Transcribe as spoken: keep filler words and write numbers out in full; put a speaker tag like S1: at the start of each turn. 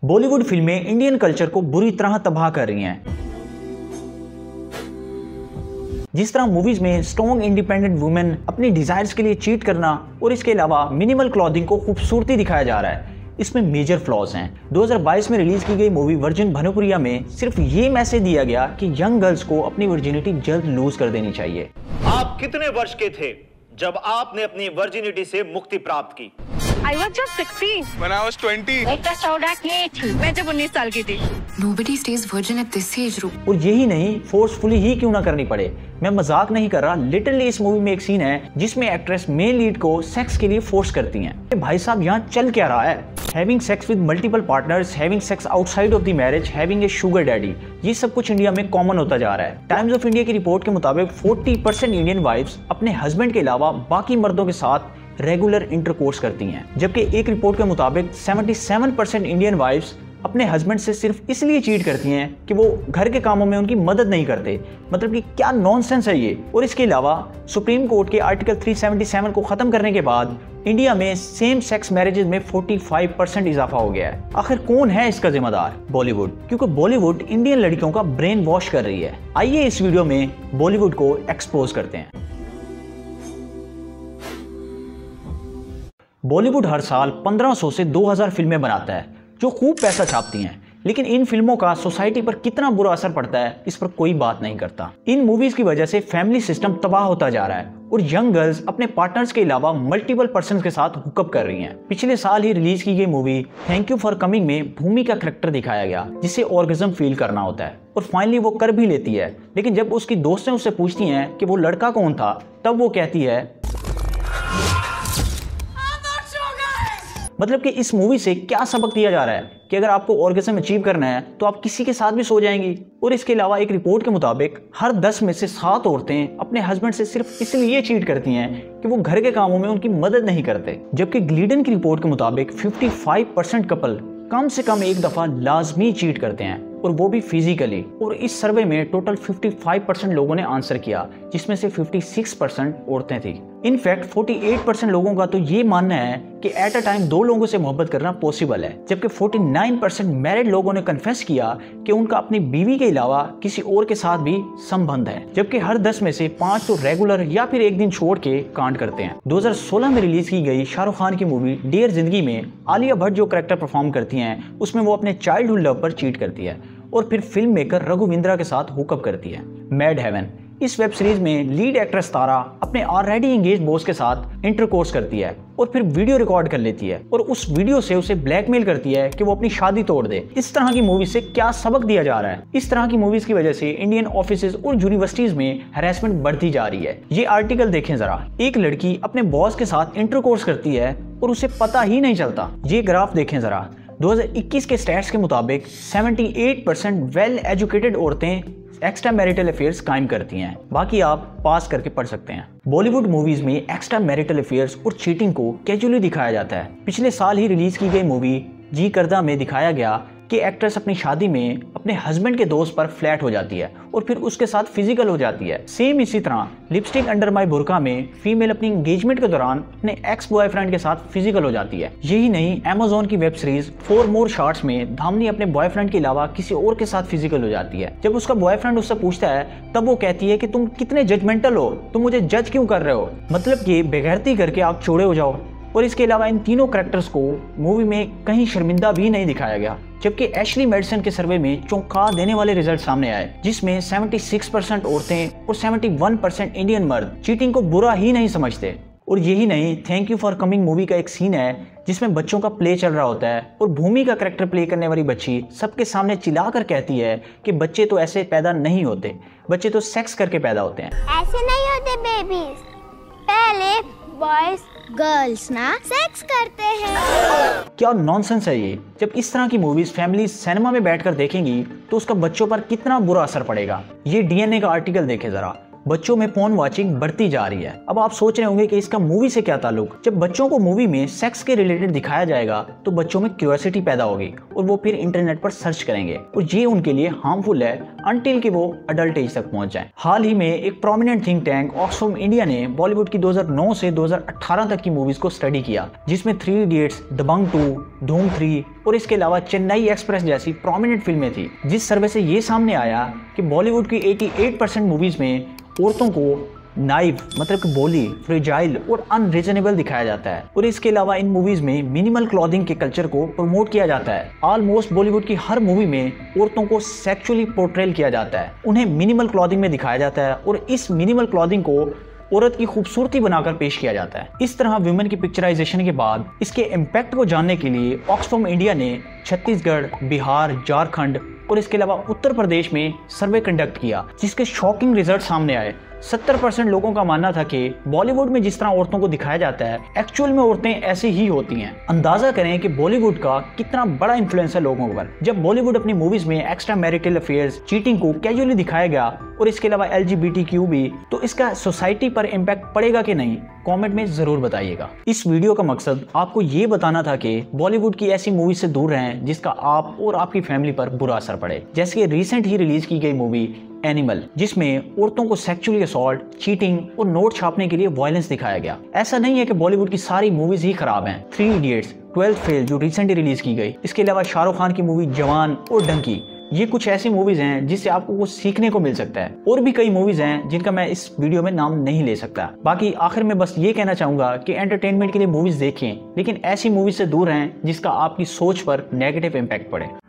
S1: बॉलीवुड फिल्में Indian culture को बुरी तरह तबाह कर रही हैं। जिस तरह मूवीज में स्ट्रॉन्ग इंडिपेंडेंट वुमेन अपनी डिजायर्स के लिए चीट करना और इसके अलावा मिनिमल क्लॉथिंग को खूबसूरती दिखाया जा रहा है, इसमें मेजर फ्लॉज हैं। दो हज़ार बाईस में रिलीज की गई मूवी वर्जिन भानुप्रिया में सिर्फ ये मैसेज दिया गया कि यंग गर्ल्स को अपनी वर्जिनिटी जल्द लूज कर देनी चाहिए।
S2: आप कितने वर्ष के थे जब आपने अपनी वर्जिनिटी से मुक्ति प्राप्त की?
S3: I was just sixteen.
S4: When I was twenty.
S3: एक चौदह की थी मैं जब उन्नीस साल की थी।
S5: Nobody stays virgin at this age group.
S1: और यही नहीं, फोर्सफुली ही क्यों ना करनी पड़े। मैं मजाक नहीं कर रहा, लिटरली इस मूवी में एक सीन है जिसमें एक्ट्रेस मेन लीड को सेक्स के लिए फोर्स करती हैं। भाई साहब यहाँ चल क्या रहा है? Having sex with multiple partners, having sex outside of the marriage, having a sugar daddy, ये सब कुछ इंडिया में कॉमन होता जा रहा है। टाइम्स ऑफ इंडिया की रिपोर्ट के मुताबिक चालीस परसेंट इंडियन वाइफ्स अपने हस्बैंड के अलावा बाकी मर्दों के साथ रेगुलर इंटरकोर्स करती हैं, जबकि एक रिपोर्ट के मुताबिक सतहत्तर परसेंट इंडियन वाइफ्स अपने हस्बैंड से सिर्फ इसलिए चीट करती हैं कि वो घर के कामों में उनकी मदद नहीं करते। मतलब कि क्या नॉनसेंस है ये। और इसके अलावा सुप्रीम कोर्ट के आर्टिकल तीन सौ सतहत्तर को खत्म करने के बाद इंडिया में सेम सेक्स मैरिजेज में पैंतालीस परसेंट इजाफा हो गया है। आखिर कौन है इसका जिम्मेदार? बॉलीवुड, क्योंकि बॉलीवुड इंडियन लड़कियों का ब्रेन वॉश कर रही है। आइए इस वीडियो में बॉलीवुड को एक्सपोज करते हैं। बॉलीवुड हर साल पंद्रह सौ से दो हज़ार फिल्में बनाता है जो खूब पैसा छापती हैं, लेकिन इन फिल्मों का सोसाइटी पर कितना बुरा असर पड़ता है इस पर कोई बात नहीं करता। इन मूवीज की वजह से फैमिली सिस्टम तबाह होता जा रहा है और यंग गर्ल्स अपने पार्टनर्स के अलावा मल्टीपल पर्सन के साथ हुकअप कर रही हैं। पिछले साल ही रिलीज की गई movie Thank You for Coming में भूमि का करैक्टर दिखाया गया जिसे ऑर्गेज्म फील करना होता है और फाइनली वो कर भी लेती है, लेकिन जब उसकी दोस्तें उससे पूछती हैं कि वो लड़का कौन था, तब वो कहती है। मतलब कि इस मूवी से क्या सबक दिया जा रहा है कि अगर आपको ऑर्गेज्म अचीव करना है तो आप किसी के साथ भी सो जाएंगी। और इसके अलावा एक रिपोर्ट के मुताबिक हर दस में से सात औरतें अपने हस्बैंड से सिर्फ इसलिए चीट करती हैं कि वो घर के कामों में उनकी मदद नहीं करते, जबकि ग्लीडन की रिपोर्ट के मुताबिक पचपन परसेंट कपल कम से कम एक दफा लाजमी चीट करते हैं और वो भी फिजिकली। और इस सर्वे में टोटल पचपन परसेंट लोगों ने आंसर किया, जिसमें से छप्पन परसेंट औरतें थी। इनफैक्ट अड़तालीस परसेंट लोगों का तो ये मानना है कि एट अ टाइम दो लोगों से मोहब्बत करना पॉसिबल है, जबकि उनचास परसेंट मैरिड लोगों ने कन्फेस किया कि उनका अपनी बीवी के अलावा किसी और के साथ भी संबंध है, जबकि हर दस में से पांच तो रेगुलर या फिर एक दिन छोड़ के कांड करते हैं। दो हज़ार सोलह में रिलीज की गई शाहरुख खान की मूवी डियर जिंदगी में आलिया भट्ट जो कैरेक्टर परफॉर्म करती हैं, उसमें वो अपने चाइल्डहुड लव पर चीट करती है और फिर फिल्म मेकर रघुविंद्रा के साथ हुकअप करती है। मैड हेवन, इस वेब सीरीज में लीड एक्ट्रेस तारा अपने ऑलरेडी एंगेज बॉस के साथ इंटरकोर्स करती है और फिर वीडियो रिकॉर्ड कर लेती है और उस वीडियो से उसे ब्लैकमेल करती है कि वो अपनी शादी तोड़ दे। इस तरह की मूवी से क्या सबक दिया जा रहा है? इस तरह की मूवीज की वजह से इंडियन ऑफिसेज और यूनिवर्सिटीज में हैरेसमेंट बढ़ती जा रही है। ये आर्टिकल देखें जरा। एक लड़की अपने बॉस के साथ इंटरकोर्स करती है और उसे पता ही नहीं चलता। ये ग्राफ देखें जरा। दो हज़ार इक्कीस के स्टैट्स के मुताबिक अठहत्तर परसेंट वेल एजुकेटेड औरतें एक्स्ट्रा मैरिटल अफेयर्स कायम करती हैं। बाकी आप पास करके पढ़ सकते हैं। बॉलीवुड मूवीज में एक्स्ट्रा मैरिटल अफेयर्स और चीटिंग को कैजुअली दिखाया जाता है। पिछले साल ही रिलीज की गई मूवी जी करदा में दिखाया गया कि एक्ट्रेस अपनी शादी में अपने हस्बैंड के दोस्त पर फ्लैट हो जाती है और फिर उसके साथ फिजिकल हो जाती है। सेम इसी तरह लिपस्टिक अंडर माय बुर्का में फीमेल अपनी एंगेजमेंट के दौरान अपने एक्स बॉयफ्रेंड के साथ फिजिकल हो जाती है। यही नहीं, अमेज़न की web series Four More Shots में धामनी अपने बॉयफ्रेंड के अलावा किसी और के साथ फिजिकल हो जाती है। जब उसका बॉयफ्रेंड उससे पूछता है तब वो कहती है कि तुम कितने जजमेंटल हो, तुम मुझे जज क्यों कर रहे हो? मतलब कि बेगैरती करके आप चौड़े हो जाओ। और इसके अलावा इन तीनों कैरेक्टर्स को मूवी में कहीं शर्मिंदा भी नहीं दिखाया गया, जबकि एशली मेडिसन के सर्वे में चौंका देने वाले रिजल्ट सामने आए, जिसमें छिहत्तर परसेंट औरतें और इकहत्तर परसेंट इंडियन मर्द चीटिंग को बुरा ही नहीं समझते। और यही नहीं, Thank You for Coming movie का एक सीन है जिसमें बच्चों का प्ले चल रहा होता है और भूमि का कैरेक्टर प्ले करने वाली बच्ची सबके सामने चिल्लाकर कहती है कि बच्चे तो ऐसे पैदा नहीं होते, बच्चे तो सेक्स करके पैदा होते हैं।
S6: ऐसे नहीं होते बेबीज, पहले बॉयज गर्ल्स ना सेक्स करते हैं।
S1: क्या नॉनसेंस है ये। जब इस तरह की मूवीज फैमिली सिनेमा में बैठकर देखेंगी तो उसका बच्चों पर कितना बुरा असर पड़ेगा। ये डीएनए का आर्टिकल देखें जरा। बच्चों में पोर्न वाचिंग बढ़ती जा रही है। अब आप सोच रहे होंगे कि इसका मूवी से क्या ताल्लुक। जब बच्चों को मूवी में सेक्स के रिलेटेड दिखाया जाएगा तो बच्चों में क्यूरियोसिटी पैदा होगी और वो फिर इंटरनेट पर सर्च करेंगे और ये उनके लिए हार्मफुल है अनटिल कि वो अडल्ट एज तक पहुंच जाए। हाल ही में एक prominent think tank Oxfam India ने बॉलीवुड की दो हज़ार नौ से दो हज़ार अठारह तक की मूवीज को स्टडी किया, जिसमें Three Idiots, Dabangg two, Dhoom three, और इसके अलावा चेन्नई एक्सप्रेस जैसी प्रोमिनेंट फिल्में थी, जिस सर्वे से ये सामने आया कि बॉलीवुड की अठासी परसेंट मूवीज में औरतों को नाइव मतलब कि बोली, फ्रेजाइल और अनरीजनेबल दिखाया जाता है। और इसके अलावा इन मूवीज में मिनिमल क्लॉथिंग के कल्चर को प्रमोट किया जाता है। ऑलमोस्ट बॉलीवुड की हर मूवी में औरतों को सेक्सुअली पोर्ट्रेल किया जाता है, उन्हें मिनिमल क्लॉथिंग में दिखाया जाता है और इस मिनिमल क्लॉथिंग को औरत की खूबसूरती बनाकर पेश किया जाता है। इस तरह वुमेन की पिक्चराइजेशन के बाद इसके इम्पैक्ट को जानने के लिए ऑक्सफैम इंडिया ने छत्तीसगढ़, बिहार, झारखंड और इसके अलावा उत्तर प्रदेश में सर्वे कंडक्ट किया, जिसके शॉकिंग रिजल्ट सामने आए। सत्तर परसेंट लोगों का मानना था कि बॉलीवुड में जिस तरह औरतों को दिखाया जाता है एक्चुअल में औरतें ऐसे ही होती हैं। अंदाजा करें कि बॉलीवुड का कितना बड़ा इन्फ्लुएंस है लोगों पर। जब बॉलीवुड अपनी मूवीज में एक्स्ट्रा मैरिटल अफेयर्स, चीटिंग को कैजुअली दिखाया गया और इसके अलावा L G B T Q भी, तो इसका सोसाइटी पर इम्पैक्ट पड़ेगा कि नहीं, कमेंट में जरूर बताइएगा। इस वीडियो का मकसद आपको ये बताना था कि बॉलीवुड की ऐसी मूवी से दूर रहें जिसका आप और आपकी फैमिली पर बुरा असर पड़े, जैसे कि रिसेंट ही रिलीज की गई मूवी एनिमल, जिसमें औरतों को सेक्सुअली असॉल्ट, चीटिंग और नोट छापने के लिए वायलेंस दिखाया गया। ऐसा नहीं है कि बॉलीवुड की सारी मूवीज ही खराब हैं। थ्री इडियट्स, ट्वेल्थ फेल जो रिसेंटली रिलीज की गई, इसके अलावा शाहरुख खान की मूवी जवान और डंकी, ये कुछ ऐसी मूवीज हैं जिससे आपको कुछ सीखने को मिल सकता है। और भी कई मूवीज हैं जिनका मैं इस वीडियो में नाम नहीं ले सकता। बाकी आखिर में बस ये कहना चाहूंगा कि एंटरटेनमेंट के लिए मूवीज देखें, लेकिन ऐसी मूवीज से दूर रहें जिसका आपकी सोच पर नेगेटिव इम्पैक्ट पड़े।